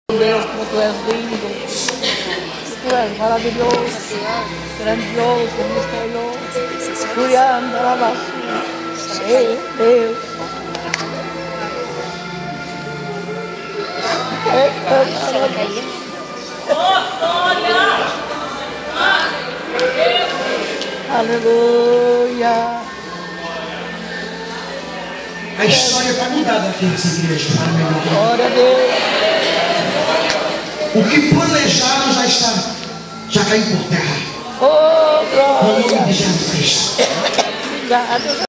Deus, como tu és lindo, tu és maravilhoso, grandioso, misterioso, cuidando a vacina, Deus. Aleluia. A história vai mudar daqui nessa igreja para melhor. Glória a Deus. O que planejaram já caiu por terra. Oh, No nome glória. de Jesus. Obrigado.